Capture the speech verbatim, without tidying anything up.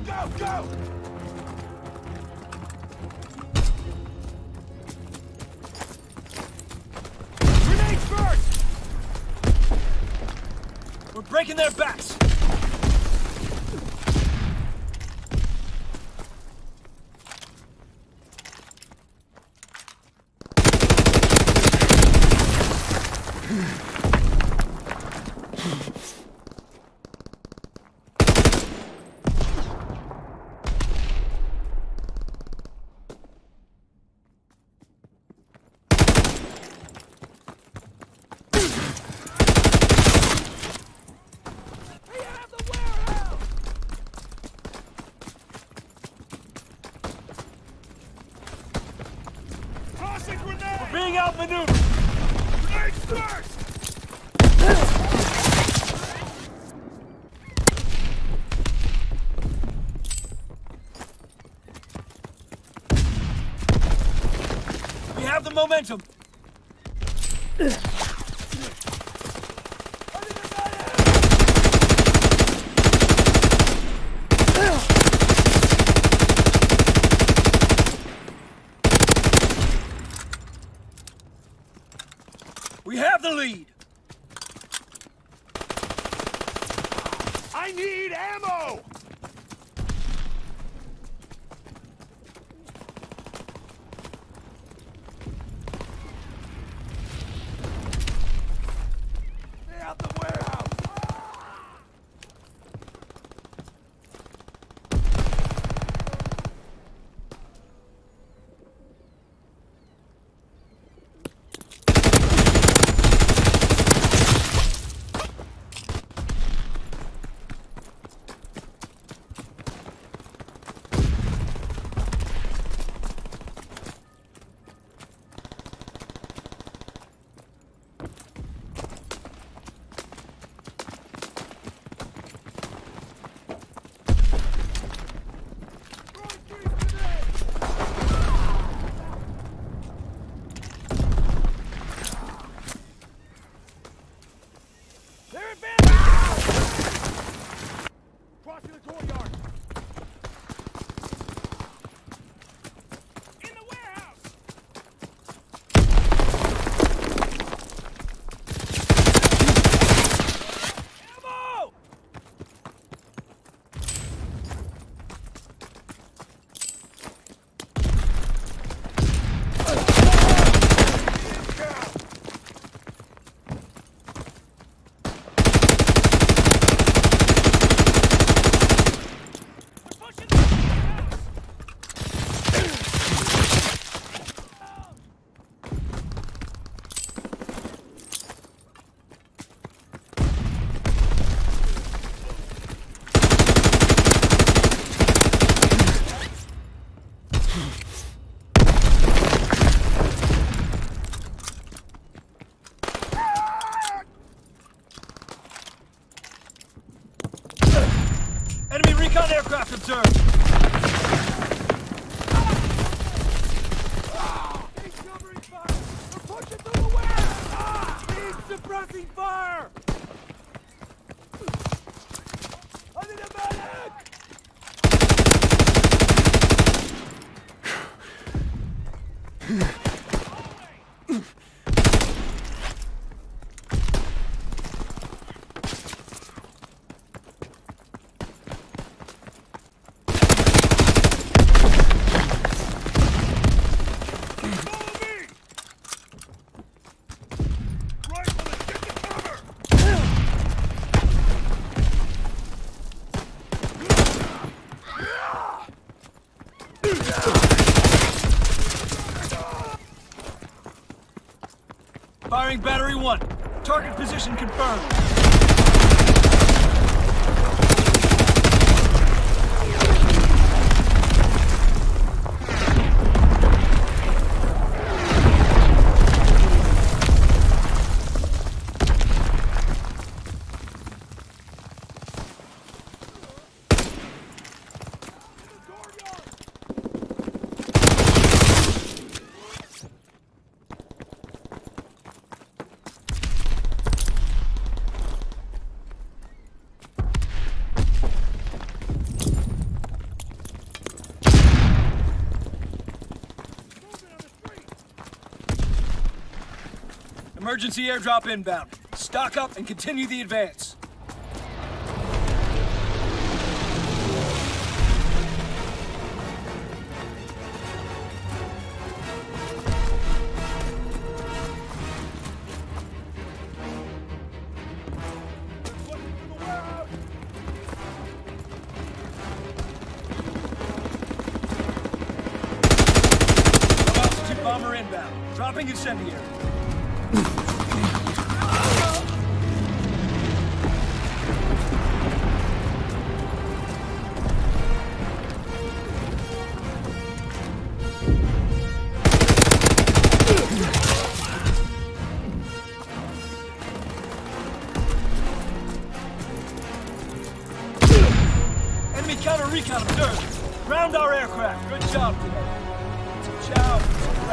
Go, go! Grenades first! We're breaking their backs! Being outmaneuvered! Grenades first! We have the momentum! We have the lead! I need ammo! Stay out the warehouse! Crossing the courtyard! In the warehouse! Ammo! Enemy recon aircraft observed! Ah! He's covering fire! We're pushing through the warehouse! Ah! He's suppressing fire! I need a medic! Firing battery one. Target position confirmed. Emergency airdrop inbound. Stock up and continue the advance. Bomber inbound. Dropping incendiary. Enemy counter recon observed. Ground our aircraft. Good job today. Ciao.